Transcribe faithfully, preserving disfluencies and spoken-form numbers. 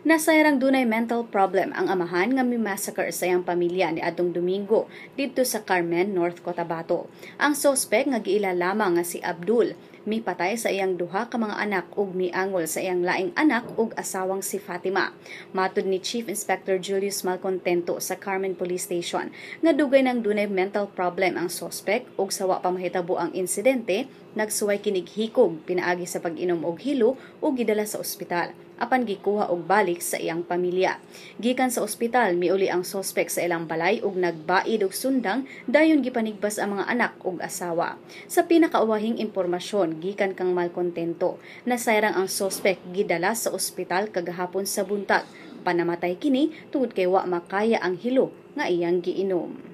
Nasayrang dunay mental problem ang amahan nga mi-massacre sa iyang pamilya ni adtong Domingo didto sa Carmen, North Cotabato. Ang suspect nga giila lamang nga si Abdul mipatay sa iyang duha ka mga anak ug miangol sa iyang laing anak ug asawang si Fatima. Matud ni Chief Inspector Julius Malcontento sa Carmen Police Station nga dugay nang dunay mental problem ang suspect ug sa wa pa mahitabo ang insidente, nagsuway kinig hikog pinaagi sa pag-inom og hilo ug gidala sa ospital apan gikuha og balik sa iyang pamilya. Gikan sa ospital miuli ang suspect sa ilang balay ug nagbaid og sundang dayon gipanigbas ang mga anak ug asawa. Sa pinakaawahing impormasyon gikan kang Malcontento, nasayrang ang suspect gidala sa ospital kagahapon sa buntag. Panamatay kini tungod kay wa makaya ang hilo nga iyang giinom.